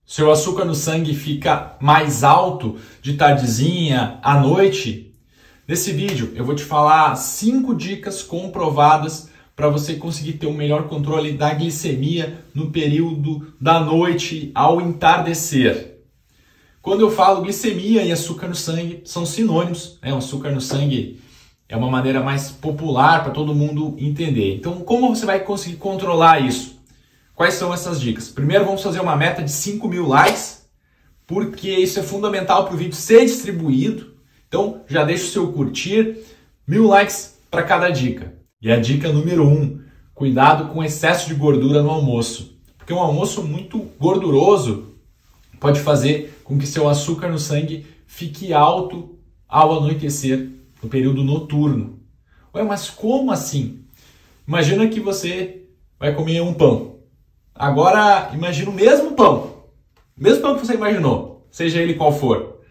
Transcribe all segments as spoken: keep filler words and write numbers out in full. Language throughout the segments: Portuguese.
Seu açúcar no sangue fica mais alto de tardezinha, à noite? Nesse vídeo eu vou te falar cinco dicas comprovadas para você conseguir ter um melhor controle da glicemia no período da noite ao entardecer. Quando eu falo glicemia e açúcar no sangue, são sinônimos, né? O açúcar no sangue é uma maneira mais popular para todo mundo entender. Então, como você vai conseguir controlar isso? Quais são essas dicas? Primeiro, vamos fazer uma meta de cinco mil likes, porque isso é fundamental para o vídeo ser distribuído. Então, já deixa o seu curtir, mil likes para cada dica. E a dica número um, cuidado com excesso de gordura no almoço. Porque um almoço muito gorduroso pode fazer com que seu açúcar no sangue fique alto ao anoitecer, no período noturno. Ué, mas como assim? Imagina que você vai comer um pão. Agora, imagina o mesmo pão. O mesmo pão que você imaginou, seja ele qual for.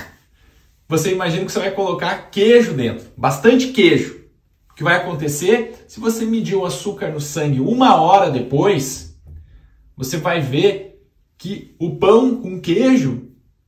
Você imagina que você vai colocar queijo dentro, bastante queijo. O que vai acontecer? Se você medir o açúcar no sangue uma hora depois, você vai ver que o pão com queijo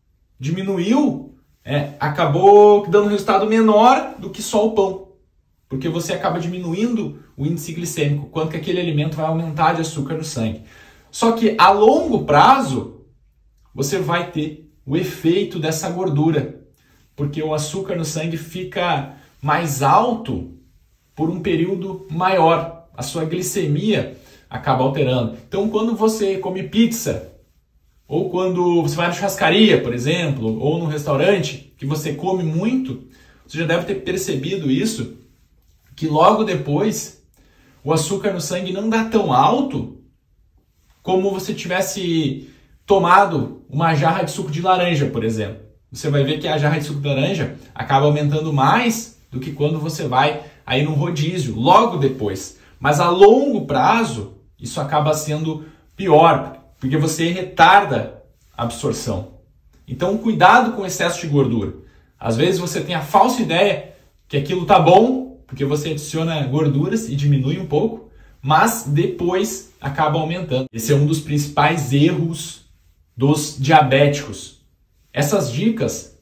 diminuiu, é, acabou dando um resultado menor do que só o pão. Porque você acaba diminuindo o índice glicêmico, quanto que aquele alimento vai aumentar de açúcar no sangue. Só que a longo prazo, você vai ter o efeito dessa gordura, porque o açúcar no sangue fica mais alto por um período maior. A sua glicemia acaba alterando. Então, quando você come pizza, ou quando você vai na churrascaria, por exemplo, ou num restaurante que você come muito, você já deve ter percebido isso, que logo depois o açúcar no sangue não dá tão alto como você tivesse tomado uma jarra de suco de laranja, por exemplo. Você vai ver que a jarra de suco de laranja acaba aumentando mais do que quando você vai aí no rodízio, logo depois. Mas a longo prazo, isso acaba sendo pior, porque você retarda a absorção. Então, cuidado com o excesso de gordura. Às vezes você tem a falsa ideia que aquilo tá bom, porque você adiciona gorduras e diminui um pouco, mas depois acaba aumentando. Esse é um dos principais erros dos diabéticos. Essas dicas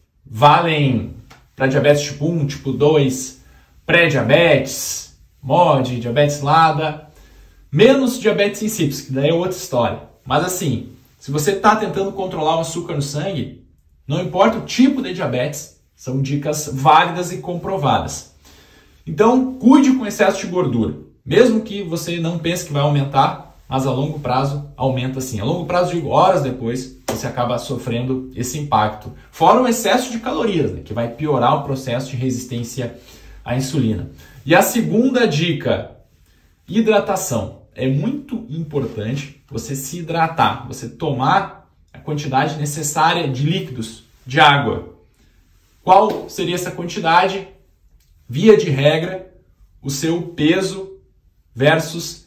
valem para diabetes tipo um, tipo dois, pré-diabetes, M O D, diabetes LADA, menos diabetes insípidos, que daí é outra história. Mas assim, se você está tentando controlar o açúcar no sangue, não importa o tipo de diabetes, são dicas válidas e comprovadas. Então, cuide com excesso de gordura. Mesmo que você não pense que vai aumentar, mas a longo prazo aumenta sim. A longo prazo, digo, horas depois, você acaba sofrendo esse impacto. Fora o excesso de calorias, né, que vai piorar o processo de resistência à insulina. E a segunda dica, hidratação. É muito importante você se hidratar, você tomar a quantidade necessária de líquidos, de água. Qual seria essa quantidade? Via de regra, o seu peso versus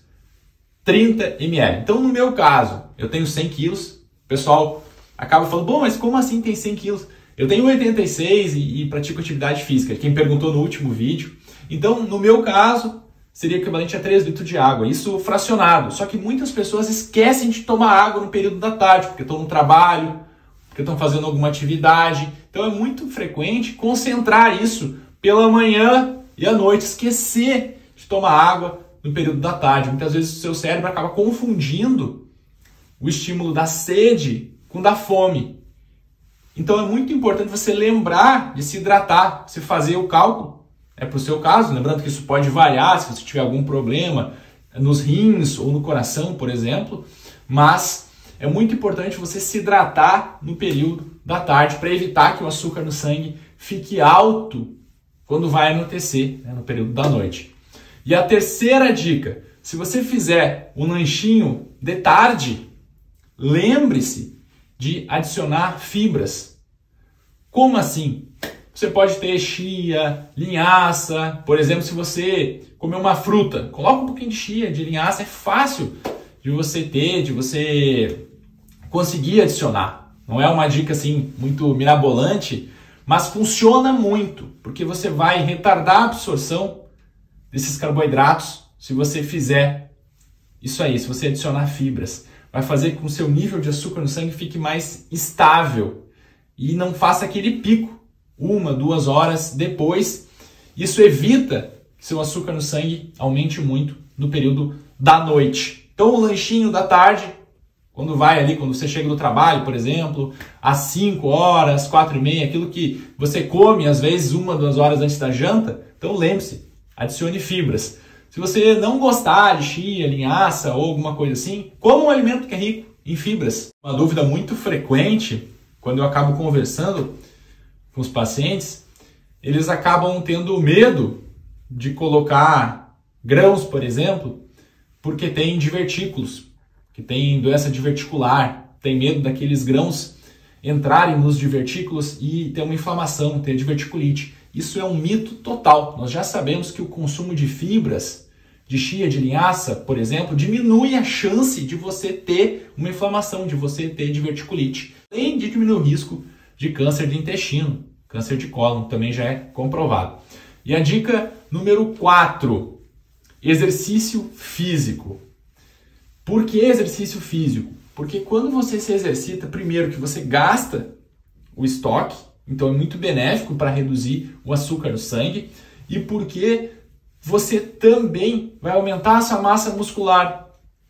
trinta mililitros. Então, no meu caso, eu tenho cem quilos, o pessoal acaba falando, bom, mas como assim tem cem quilos? Eu tenho oitenta e seis e, e pratico atividade física, quem perguntou no último vídeo. Então, no meu caso, seria equivalente a três litros de água, isso fracionado. Só que muitas pessoas esquecem de tomar água no período da tarde, porque estão no trabalho, porque estão fazendo alguma atividade. Então é muito frequente concentrar isso pela manhã e à noite, esquecer de tomar água no período da tarde. Muitas vezes o seu cérebro acaba confundindo o estímulo da sede com da fome. Então é muito importante você lembrar de se hidratar, você fazer o cálculo. É para o seu caso, lembrando que isso pode variar se você tiver algum problema nos rins ou no coração, por exemplo, mas é muito importante você se hidratar no período da tarde para evitar que o açúcar no sangue fique alto quando vai anoitecer, né, no período da noite. E a terceira dica, se você fizer um lanchinho de tarde, lembre-se de adicionar fibras. Como assim? Você pode ter chia, linhaça, por exemplo, se você comer uma fruta, coloca um pouquinho de chia, de linhaça, é fácil de você ter, de você conseguir adicionar. Não é uma dica assim muito mirabolante, mas funciona muito, porque você vai retardar a absorção desses carboidratos se você fizer isso aí, se você adicionar fibras. vai fazer com que o seu nível de açúcar no sangue fique mais estável e não faça aquele pico uma, duas horas depois. Isso evita que seu açúcar no sangue aumente muito no período da noite. Então o lanchinho da tarde, quando vai ali, quando você chega do trabalho, por exemplo, às cinco horas, quatro e meia, aquilo que você come às vezes uma, duas horas antes da janta, então lembre-se, adicione fibras. Se você não gostar de chia, linhaça ou alguma coisa assim, coma um alimento que é rico em fibras. Uma dúvida muito frequente, quando eu acabo conversando com os pacientes, eles acabam tendo medo de colocar grãos, por exemplo, porque tem divertículos, que tem doença diverticular, tem medo daqueles grãos entrarem nos divertículos e ter uma inflamação, ter diverticulite. Isso é um mito total. Nós já sabemos que o consumo de fibras, de chia, de linhaça, por exemplo, diminui a chance de você ter uma inflamação, de você ter diverticulite. Além de diminuir o risco de câncer de intestino, câncer de cólon, também já é comprovado. E a dica número quatro, exercício físico. Por que exercício físico? Porque quando você se exercita, primeiro que você gasta o estoque, então é muito benéfico para reduzir o açúcar no sangue, e porque você também vai aumentar a sua massa muscular.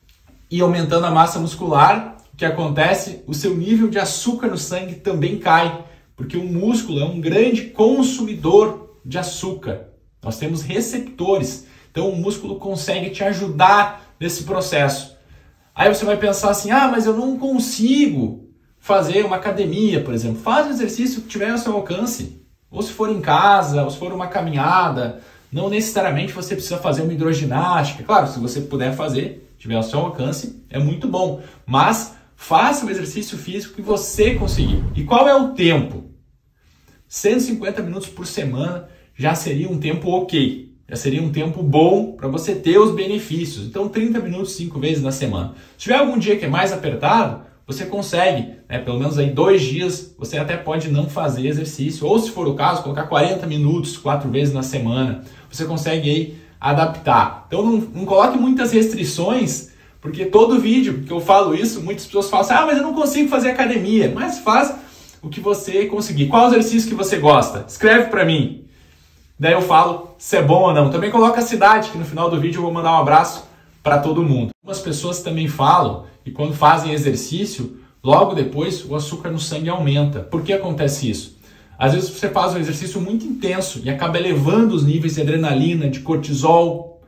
E aumentando a massa muscular, o que acontece? O seu nível de açúcar no sangue também cai, porque o músculo é um grande consumidor de açúcar. Nós temos receptores, então o músculo consegue te ajudar nesse processo. Aí você vai pensar assim, ah, mas eu não consigo fazer uma academia, por exemplo. Faz o exercício que tiver ao seu alcance. Ou se for em casa, ou se for uma caminhada. Não necessariamente você precisa fazer uma hidroginástica. Claro, se você puder fazer, tiver ao seu alcance, é muito bom. Mas faça o exercício físico que você conseguir. E qual é o tempo? cento e cinquenta minutos por semana já seria um tempo ok. Já seria um tempo bom para você ter os benefícios. Então, trinta minutos, cinco vezes na semana. Se tiver algum dia que é mais apertado, você consegue, né, pelo menos aí dois dias, você até pode não fazer exercício. Ou, se for o caso, colocar quarenta minutos, quatro vezes na semana. Você consegue aí adaptar. Então, não, não coloque muitas restrições, porque todo vídeo que eu falo isso, muitas pessoas falam assim, ah, mas eu não consigo fazer academia. Mas faz o que você conseguir. Qual exercício que você gosta? Escreve para mim. Daí eu falo se é bom ou não. Também coloca a cidade, que no final do vídeo eu vou mandar um abraço para todo mundo. Algumas pessoas também falam que quando fazem exercício, logo depois o açúcar no sangue aumenta. Por que acontece isso? Às vezes você faz um exercício muito intenso e acaba elevando os níveis de adrenalina, de cortisol.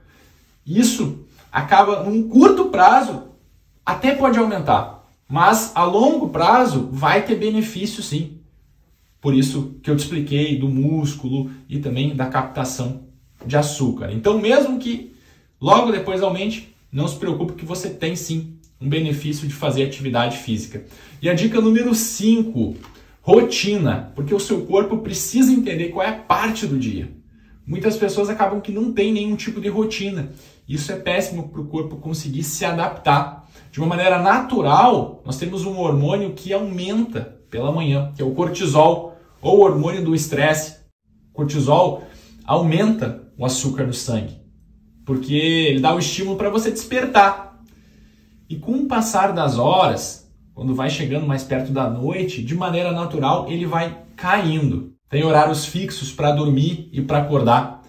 Isso acaba, num curto prazo, até pode aumentar. Mas a longo prazo vai ter benefício sim. Por isso que eu te expliquei do músculo e também da captação de açúcar. Então, mesmo que logo depois aumente, não se preocupe que você tem sim um benefício de fazer atividade física. E a dica número cinco, rotina, porque o seu corpo precisa entender qual é a parte do dia. Muitas pessoas acabam que não tem nenhum tipo de rotina. Isso é péssimo para o corpo conseguir se adaptar. De uma maneira natural, nós temos um hormônio que aumenta pela manhã, que é o cortisol, ou o hormônio do estresse. Cortisol aumenta o açúcar no sangue, porque ele dá o estímulo para você despertar. E com o passar das horas, quando vai chegando mais perto da noite, de maneira natural, ele vai caindo. Tem horários fixos para dormir e para acordar.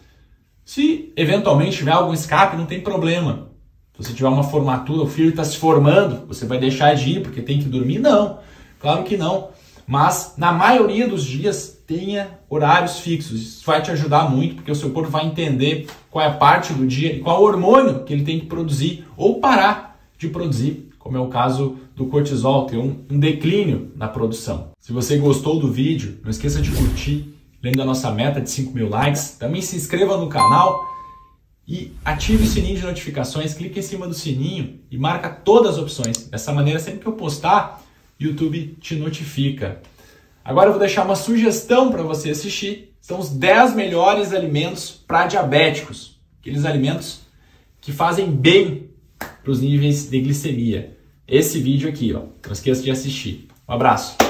Se eventualmente tiver algum escape, não tem problema. Se você tiver uma formatura, o filho está se formando, você vai deixar de ir porque tem que dormir? Não, claro que não. Mas na maioria dos dias tenha horários fixos. Isso vai te ajudar muito, porque o seu corpo vai entender qual é a parte do dia e qual hormônio que ele tem que produzir ou parar de produzir, como é o caso do cortisol, ter um, um declínio na produção. Se você gostou do vídeo, não esqueça de curtir, lembra da nossa meta de cinco mil likes. Também se inscreva no canal e ative o sininho de notificações, clique em cima do sininho e marca todas as opções. Dessa maneira, sempre que eu postar, o YouTube te notifica. Agora eu vou deixar uma sugestão para você assistir. São os dez melhores alimentos para diabéticos. Aqueles alimentos que fazem bem para os níveis de glicemia. Esse vídeo aqui, ó. Não esqueça de assistir. Um abraço.